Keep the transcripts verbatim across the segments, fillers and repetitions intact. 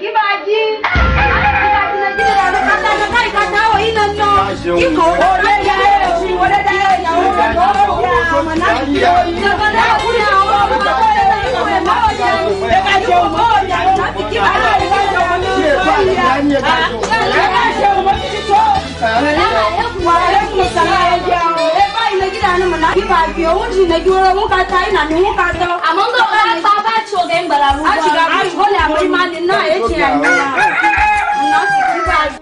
kibaji. Kibaji na jina la kata na kai kata o ina no. Iko ole ya e ole da ya o ya manaki o ina bana kuna o ko ole da ko e ma o ya. E ka jo mo ya na kibaji ka jo mo ya. Ka jo mo ti to. Wa e ku sala ya o. E ba ina jina na manaki ba bi o ti na juro mo ka tai na ni mo ka to. Amongo ka pa ba cho ge ngala ru. A chi ga a ho le a ma ni na e chi an na. Na si kibaji.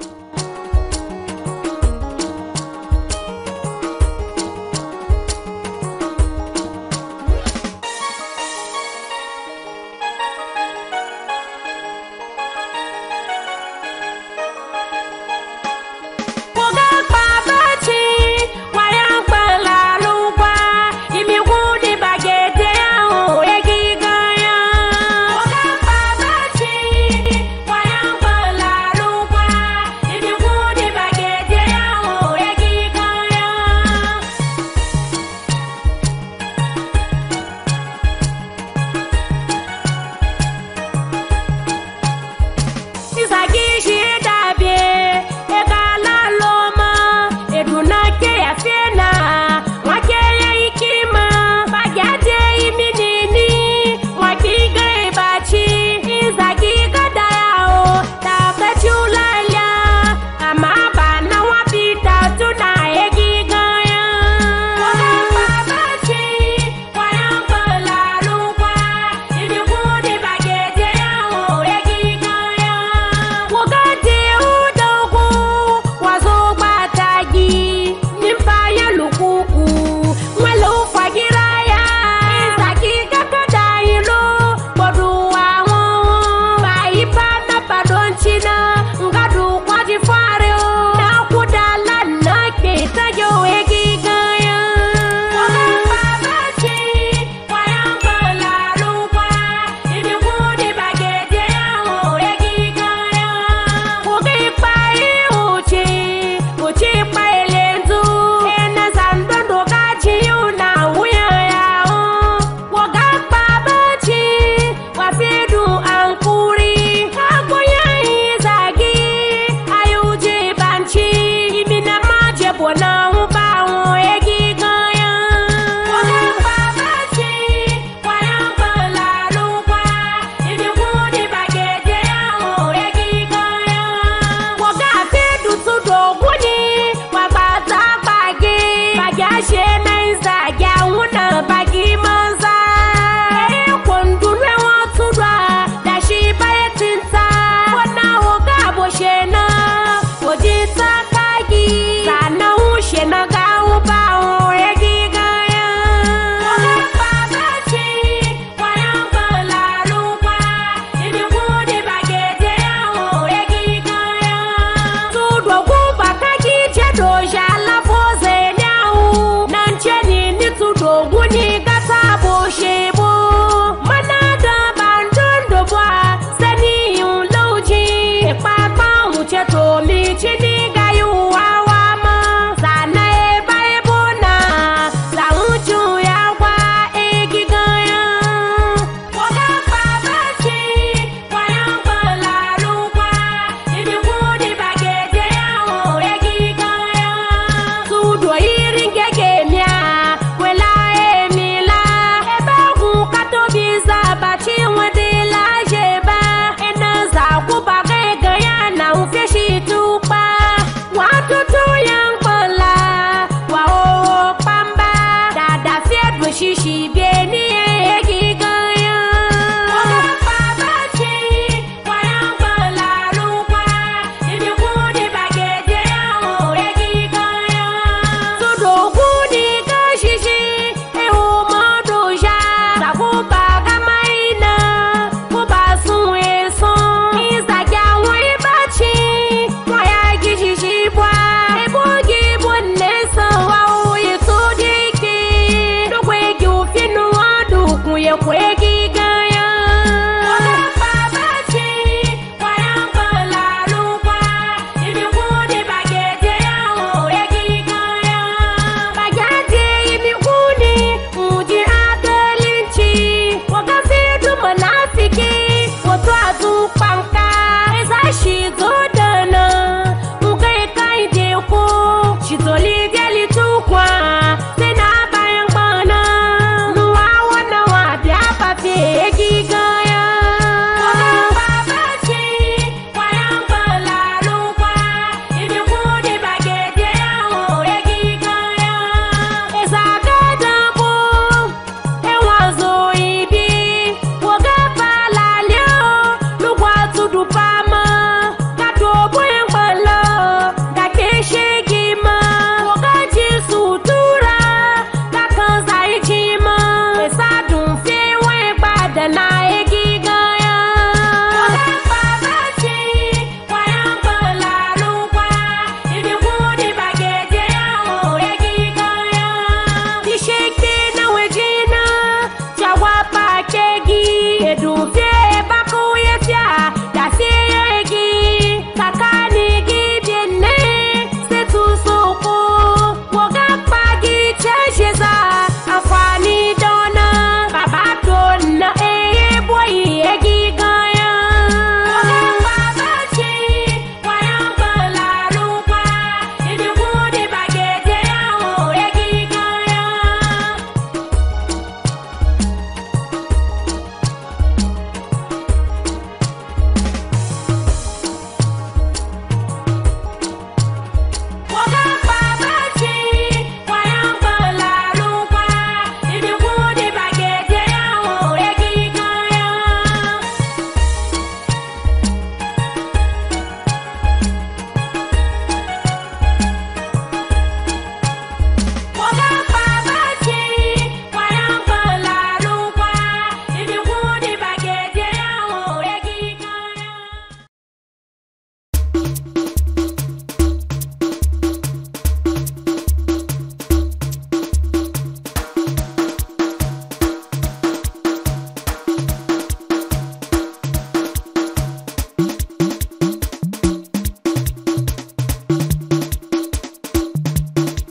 Kwegi